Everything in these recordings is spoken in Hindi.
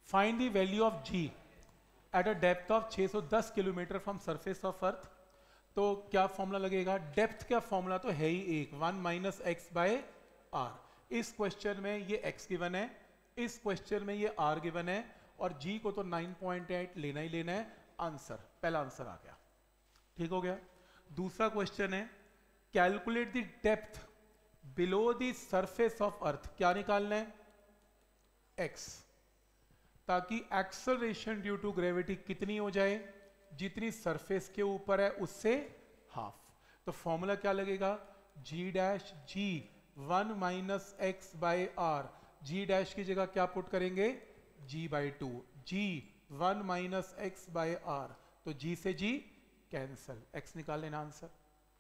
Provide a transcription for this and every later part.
Find the value of g at a depth of 610 kilometre from surface of earth. तो क्या फॉर्मूला लगेगा? डेप्थ का फॉर्मूला तो है ही एक, 1 माइनस एक्स बाय आर। इस क्वेश्चन में ये x गिवन है, इस क्वेश्चन में ये r गिवन है, और g को तो 9.8 लेना ही लेना है। आंसर, पहला आंसर आ गया। ठीक हो गया। दूसरा क्वेश्चन है, calculate the depth below the surface of earth. क्या निकालना है? x, ताकि एक्सेलरेशन ड्यू टू ग्रेविटी कितनी हो जाए? जितनी सरफेस के ऊपर है उससे हाफ। तो फॉर्मूला क्या लगेगा? G dash g 1 minus x by r. G dash की जगह क्या पुट करेंगे? G by 2। G 1 minus x by r, तो जी से जी कैंसल, एक्स निकाल लेना आंसर।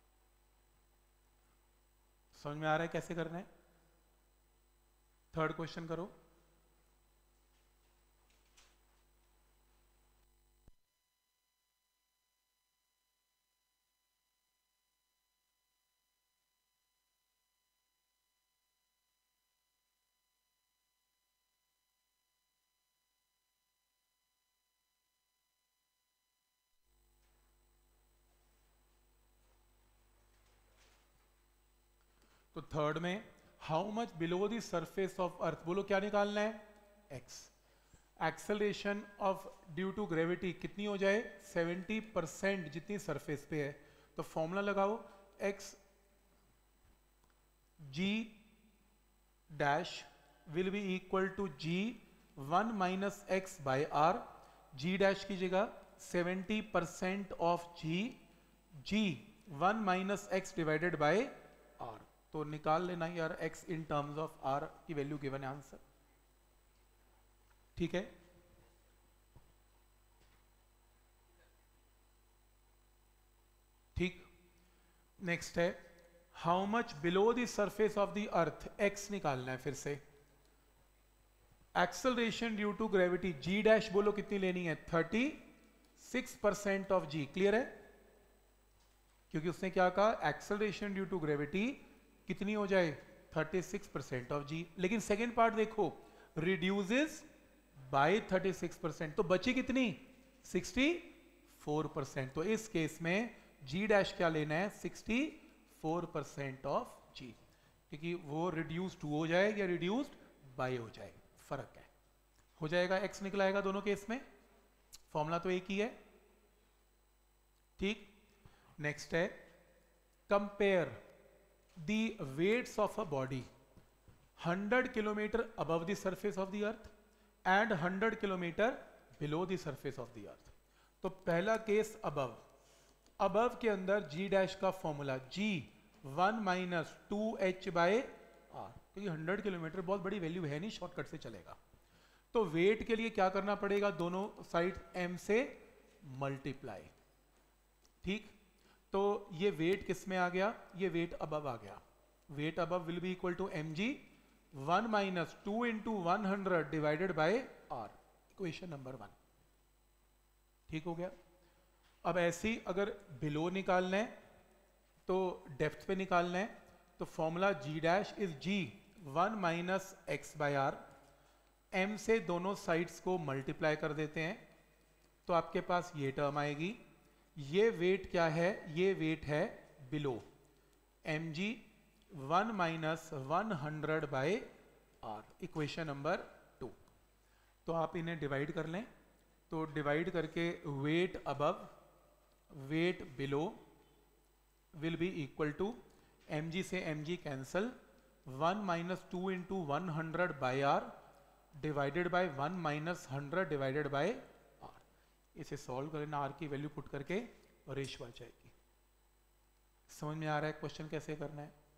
समझ में आ रहा है कैसे करना है? थर्ड क्वेश्चन करो। तो थर्ड में, how much below the surface of earth, बोलो क्या निकालना है? X. Acceleration of due to gravity कितनी हो जाए? 70% जितनी सरफेस पे है। तो फॉर्मूला लगाओ, x g dash will be equal to g 1 minus x by r. G dash की जगह 70% of g, g 1 minus x divided by r. तो निकाल लेना यार x in terms of r की वैल्यू गिवन है आंसर। ठीक है। ठीक। नेक्स्ट है, how much below the surface of the earth, x निकालना है फिर से। Acceleration due to gravity, g dash बोलो कितनी लेनी है? 36% ऑफ g। क्लियर है? क्योंकि उसने क्या कहा? एक्सेलरेशन ड्यू टू ग्रेविटी कितनी हो जाए? 36% ऑफ जी। लेकिन सेकेंड पार्ट देखो, रिड्यूसेस बाय 36%, तो बची कितनी? 64%। तो इस केस में जी डैश क्या लेना है? 64% ऑफ जी, क्योंकि वो रिड्यूस टू हो जाए या रिड्यूस्ड बाय हो जाए, फर्क है। हो जाएगा, एक्स निकलाएगा दोनों केस में, फॉर्मूला तो एक ही है। ठीक। नेक्स्ट है, compare the weights of a body 100 kilometer above the surface of the earth and 100 kilometer below the surface of the earth। तो पहला केस अबव, अबव के अंदर g डैश का formula g 1 minus 2h by r, क्योंकि 100 किलोमीटर बहुत बड़ी वैल्यू है नहीं, शॉर्टकट से चलेगा। तो वेट के लिए क्या करना पड़ेगा? दोनों साइड m से मल्टीप्लाई। ठीक। तो ये वेट किस में आ गया? ये वेट अबव आ गया। Weight above will be equal to M G 1 minus 2 into 100 divided by R, equation number 1। ठीक हो गया। अब ऐसे ही अगर बिलो निकालना है तो डेप्थ पे निकालना है, तो formula G dash is G 1 minus x by R. M से दोनों साइड्स को मल्टीप्लाई कर देते हैं, तो आपके पास ये टर्म आएगी। ये वेट क्या है? ये वेट है below, M G 1 minus 100 by R, equation number 2। तो आप इन्हें डिवाइड कर लें, तो डिवाइड करके weight above weight below will be equal to M G से M G cancel, 1 minus 2 into 100 by R divided by 1 minus 100 divided by. इसे सॉल्व करना, आर की वैल्यू पुट करके और रेशियो आ जाएगी। समझ में आ रहा है क्वेश्चन कैसे करना है?